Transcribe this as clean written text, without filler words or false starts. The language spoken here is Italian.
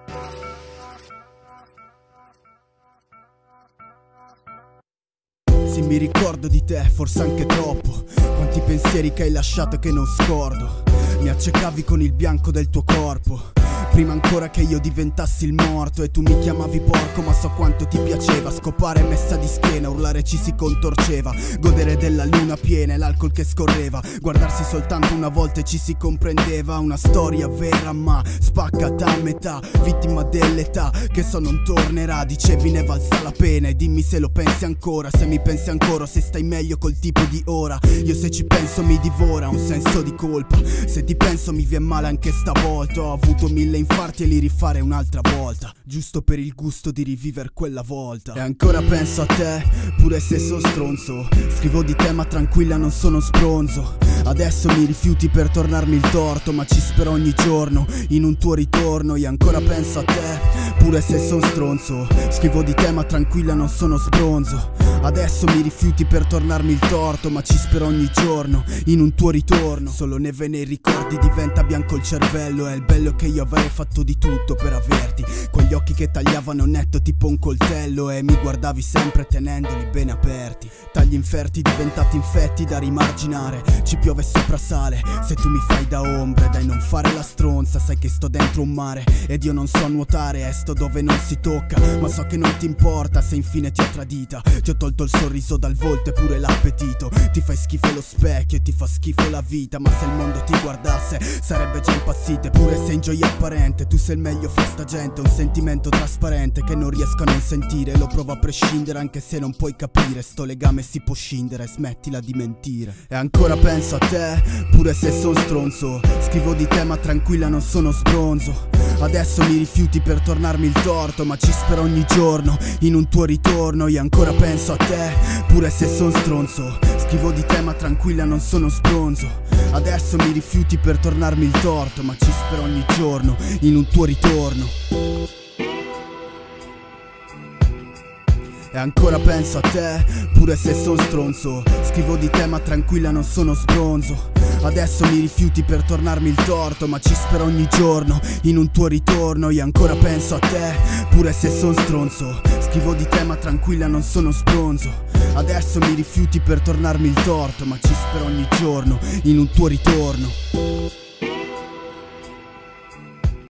Sì, mi ricordo di te, forse anche troppo. Quanti pensieri che hai lasciato e che non scordo. Mi accecavi con il bianco del tuo corpo, prima ancora che io diventassi il morto. E tu mi chiamavi porco, ma so quanto ti piaceva scopare messa di schiena, urlare ci si contorceva, godere della luna piena e l'alcol che scorreva, guardarsi soltanto una volta e ci si comprendeva. Una storia vera ma spaccata a metà, vittima dell'età che so non tornerà. Dicevi ne valsa la pena e dimmi se lo pensi ancora, se mi pensi ancora, se stai meglio col tipo di ora. Io se ci penso mi divora un senso di colpa, se ti penso mi vien male anche stavolta. Ho avuto 1000 infarti e li rifare un'altra volta, giusto per il gusto di rivivere quella volta. E ancora penso a te, pure se sono stronzo. Scrivo di te ma tranquilla non sono sbronzo. Adesso mi rifiuti per tornarmi il torto, ma ci spero ogni giorno in un tuo ritorno. E ancora penso a te, pure se sono stronzo. Scrivo di te ma tranquilla non sono sbronzo. Adesso mi rifiuti per tornarmi il torto, ma ci spero ogni giorno in un tuo ritorno. Solo neve nei ricordi, diventa bianco il cervello. È il bello che io avrei fatto di tutto per averti, quegli occhi che tagliavano netto tipo un coltello, e mi guardavi sempre tenendoli bene aperti. Tagli inferti diventati infetti da rimarginare, ci piove sopra sale se tu mi fai da ombre. Dai, non fare la stronza, sai che sto dentro un mare ed io non so nuotare, e sto dove non si tocca, ma so che non ti importa se infine ti ho tradita. Ti ho tolto il sorriso dal volto e pure l'appetito, ti fai schifo lo specchio e ti fa schifo la vita. Ma se il mondo ti guardasse sarebbe già impazzito, eppure sei in gioia apparente. Tu sei il meglio fra sta gente, un sentimento trasparente che non riesco a non sentire. Lo provo a prescindere anche se non puoi capire, sto legame si può scindere, smettila di mentire. E ancora penso a te, pure se sono stronzo. Scrivo di te ma tranquilla non sono sbronzo. Adesso mi rifiuti per tornarmi il torto, ma ci spero ogni giorno in un tuo ritorno. E ancora penso a te, pure se sono stronzo. Scrivo di te ma tranquilla non sono sbronzo. Adesso mi rifiuti per tornarmi il torto, ma ci spero ogni giorno in un tuo ritorno. E ancora penso a te, pure se sono stronzo. Scrivo di te ma tranquilla non sono sbronzo. Adesso mi rifiuti per tornarmi il torto, ma ci spero ogni giorno in un tuo ritorno. E ancora penso a te, pure se sono stronzo. Scrivo di te ma tranquilla non sono sbronzo. Adesso mi rifiuti per tornarmi il torto, ma ci spero ogni giorno in un tuo ritorno.